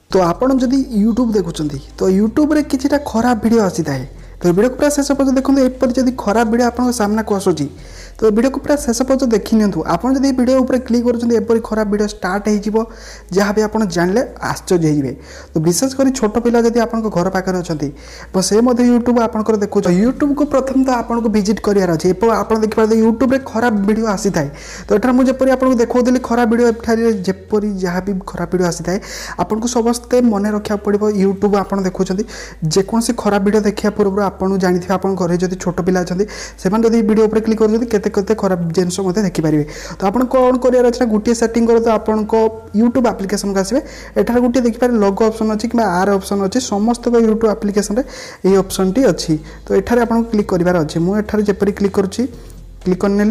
तो आपण जदि यूट्यूब देखुं तो यूट्यूब रे किछिटा खराब वीडियो आसी थाए तो वीडियो को पूरा शेष पर्यटन देखते एपर जब खराब वीडियो आप सामना को आसूँ तो वीडियो को पूरा शेष पर्यटन देखी नियंतु आपन जदि वीडियो ऊपर क्लिक कर खराब वीडियो स्टार्ट हो जहाँ भी आप जानले आश्चर्य होइबे। तो विशेषकर छोट पिला जदि आप घर पाखे अच्छा से यूट्यूब आप देखो यूट्यूब को प्रथम तो आपको विजिट करार अच्छे आप देखिए यूट्यूब रे खराब वीडियो आसी थाए तो यहाँ मुझे आपको देखा खराब वीडियो जपरी जहाँ भी खराब वीडियो आसी थाए आपको समस्ते मन रखा पड़ो यूट्यूब आप देखुं जेकोसी खराब वीडियो देखा पूर्व आपको जानी आप घर जब छोट पिला अच्छा से वीडियो उपर क्लिक कर केते खराब जिनस देखिपारे तो आप कौन करार अच्छे गोटे सेटिंग कर तो आपको यूट्यूब आप्लिकेसन को आसवे एठार गोटे देखिपारे लोगो ऑप्शन अच्छी कि आर ऑप्शन अच्छी समस्त यूट्यूब आप्लिकेसन ये ऑप्शन टी अच्छी तो एठार आपको क्लिक करार अच्छे मुझे जपरी क्लिक करुँची क्लिक करनेली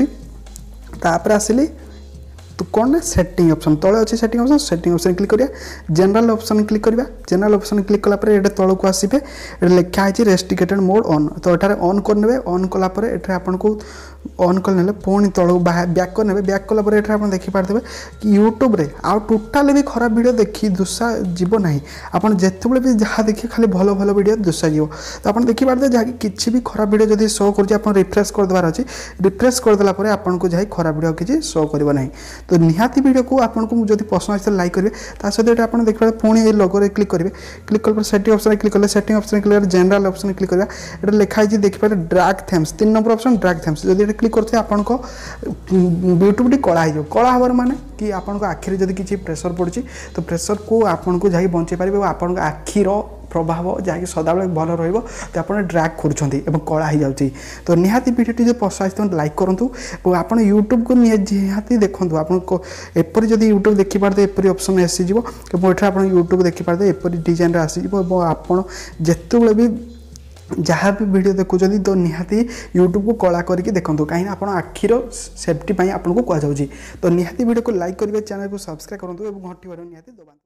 तापर आसिली तो कौन ना सेटिंग ऑप्शन तले अच्छे सेटिंग ऑप्शन क्लिक करिया जनरल ऑप्शन क्लिक करिया जनरल ऑप्शन क्लिक कला पर एटे तल को आसीबे लिखा है रेस्ट्रिकेटेड मोड ऑन तो एठारे ऑन करने ऑन कला पर एठारे आपन को ऑन करने पुणी तल बैक करने बैक कला पर एठारे आपन देखि पारथबे कि यूट्यूब रे आ टोटल भी खराब वीडियो देखि दुसा जीव नाही आपन जेतेबेले भी जहाँ देखि खाली भलो भलो वीडियो दुसा जीव तो आपन देखि पारथबे जहाँ किछि भी खराब वीडियो जदि शो करछि आपन रिफ्रेश कर देबार अछि रिफ्रेश कर देला पर आपन को जाई खराब वीडियो किछि शो करबो नाही तो निहाती वीडियो को आपको जब पसंद आए लाइक करेंगे सहित आप देखिए पुणी ये लोगो क्लिक करेंगे क्लिक कर सेटिंग ऑप्शन क्लिक कले सेटिंग ऑप्शन क्लिक कर जनरल ऑप्शन क्लिक करा ये लिखाई देखिए drag themes 3 number option drag themes जब ये क्लिक करते आपको यूट्यूब टी कला हो कला हबार माने कि आपको आखिरी जब किसी प्रेसर पड़ी तो प्रेसर को आपको जा बचे पारे आपको आखिर प्रभाव जहाँकि सदाबले भल रही तो आप ड्रैग कर कला हो जाऊँगी तो निहाती वीडियो जो पसंद आए लाइक करूँ और आप यूट्यूब को निहाती देखूँ आपको एपरी जब यूट्यूब देखिपारे एपरी ऑप्शन आसीज आप यूट्यूब देखिपारे एपरी डिजाइन आसीज आप जिते भी जहाँ भी वीडियो देखुं तो निहाती यूट्यूब को कला करके देखो कहीं आप आखिर सेफ्टी आपको कहुच्छी तो निहाती वीडियो को लाइक करेंगे चैनल को सब्सक्राइब करूँ और घंटी बटन निहाती दबाନ୍ତୁ।